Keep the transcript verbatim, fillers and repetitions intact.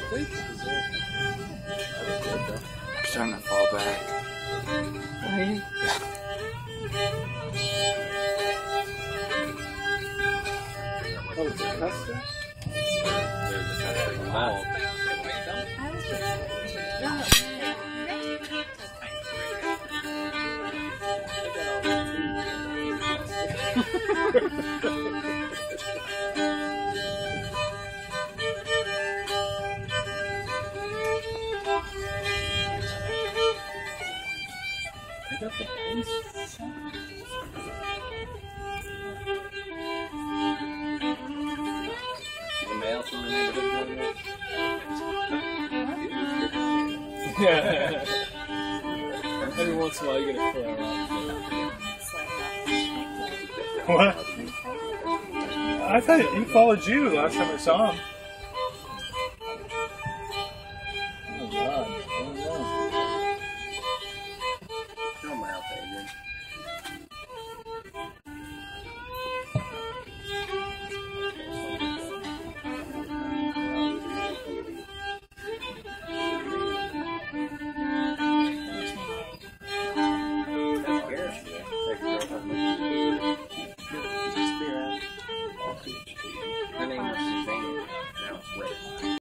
I'm starting to fall back. Are you? Oh, it's a custom? There's a custom involved. Pick up the pace. The mail from the neighborhood. Yeah. Every once in a while you get a flare up. What? I thought he followed you last time I saw him. Oh god.